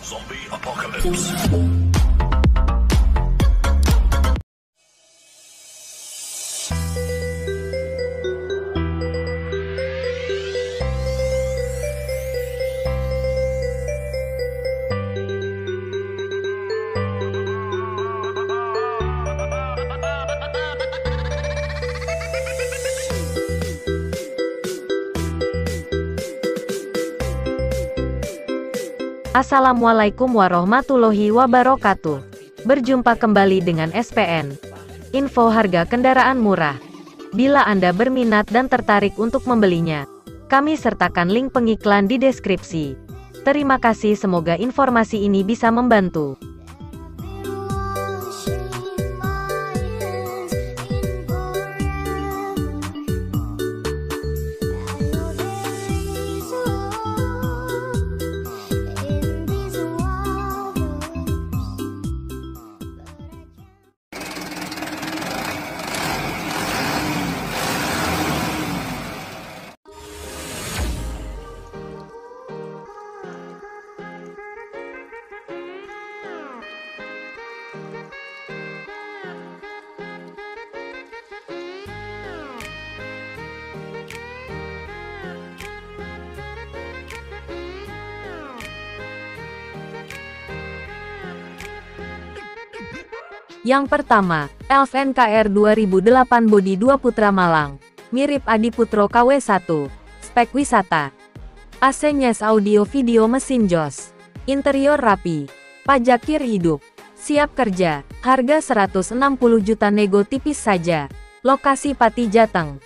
Zombie Apocalypse. Assalamualaikum warahmatullahi wabarakatuh. Berjumpa kembali dengan SPN Info Harga Kendaraan Murah. Bila Anda berminat dan tertarik untuk membelinya, kami sertakan link pengiklan di deskripsi. Terima kasih, semoga informasi ini bisa membantu. Yang pertama, Elf NKR 2008 Bodi 2 Putra Malang. Mirip Adi Putro KW1. Spek wisata. AC Nyes audio video mesin jos. Interior rapi. Pajak kir hidup. Siap kerja. Harga 160 juta, nego tipis saja. Lokasi Pati Jateng.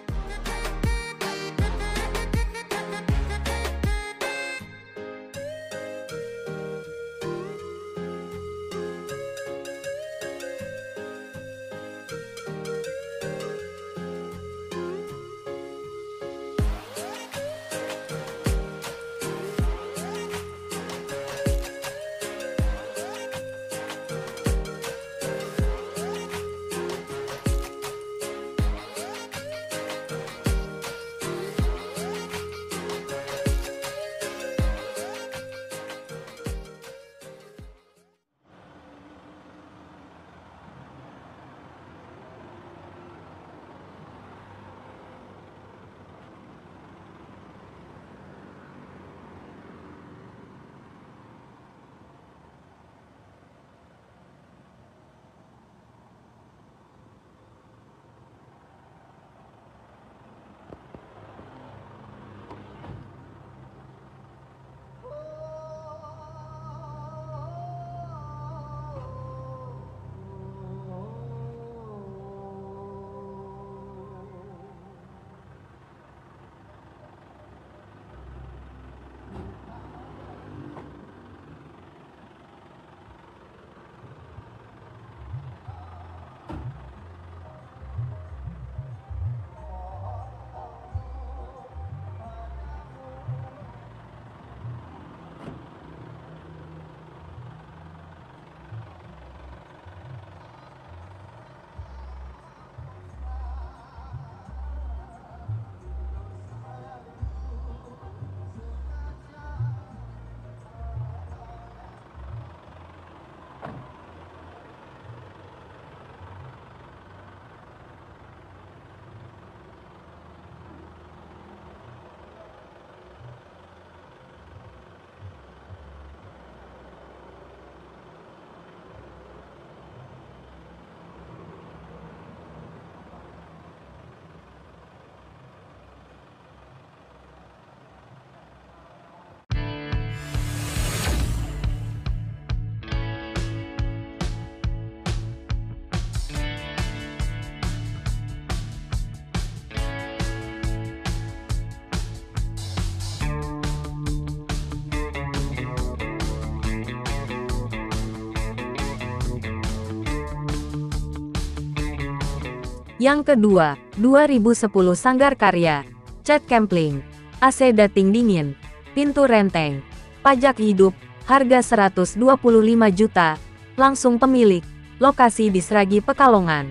Yang kedua, 2010 Sanggar Karya. Cat Kempling. AC dating dingin. Pintu renteng. Pajak hidup. Harga 125 juta. Langsung pemilik. Lokasi di Sragi, Pekalongan.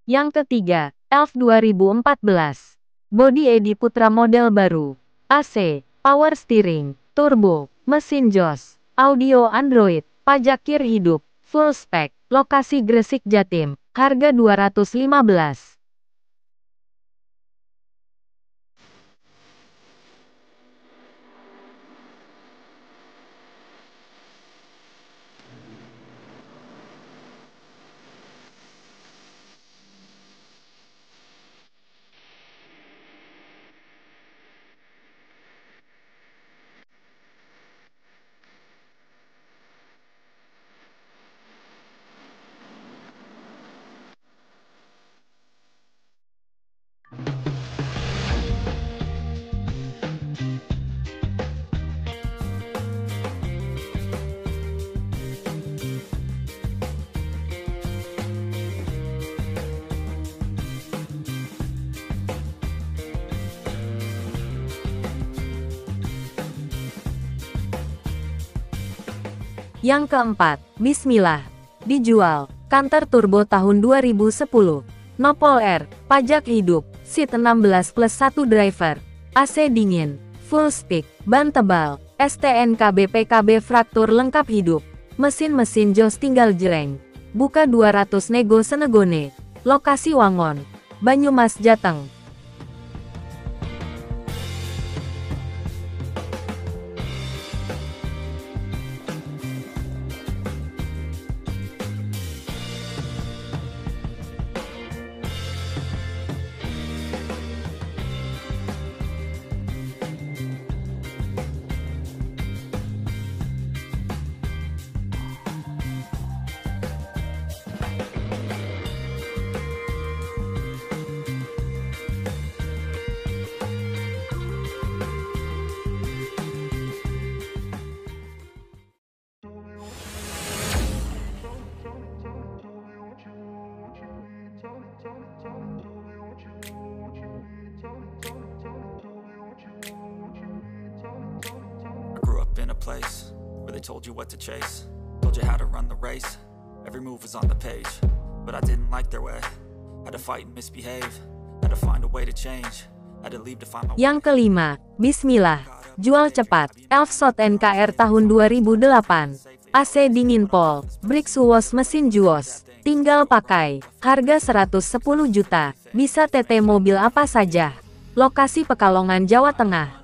Yang ketiga, Elf 2014. Bodi Edi Putra model baru. AC, power steering, turbo, mesin jos, audio Android, pajak kir hidup, full spec, lokasi Gresik Jatim, harga 215. Yang keempat, Bismillah. Dijual, Canter Turbo tahun 2010. Nopol R, pajak hidup, seat 16 plus 1 driver, AC dingin, full speed, ban tebal, STNK BPKB fraktur lengkap hidup, mesin-mesin jos tinggal jreng. Buka 200 nego senegone. Lokasi Wangon, Banyumas Jateng. Place where they told you what to chase, told you how to run the race. Every move was on the page, but I didn't like their way. Had to fight and misbehave, had to find a way to change, had to leave to find my way. Yang kelima, Bismillah. Jual cepat, Elf Shot NKR tahun 2008. AC dingin pol, Brix Uos mesin juos. Tinggal pakai, harga 110 juta, bisa TT mobil apa saja. Lokasi Pekalongan, Jawa Tengah.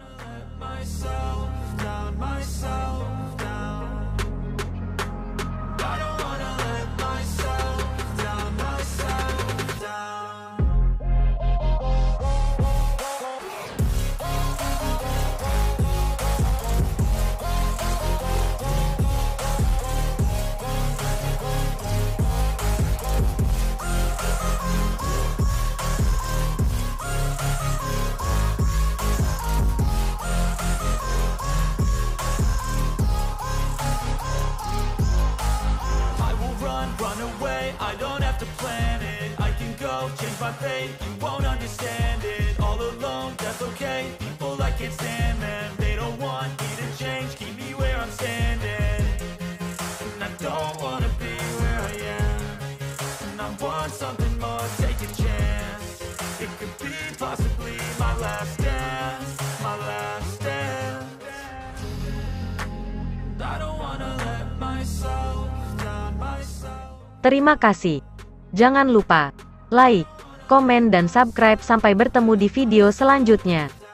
Run away, I don't have to plan it. I can go change my fate, you won't understand it. All alone, that's okay. People I can't stand them, they don't want me to change. Keep me where I'm standing, and I don't wanna be where I am. And I want something more, take a chance. It could be possibly my last dance, my last dance. I don't wanna let myself down, myself. Terima kasih. Jangan lupa like, komen dan subscribe sampai bertemu di video selanjutnya.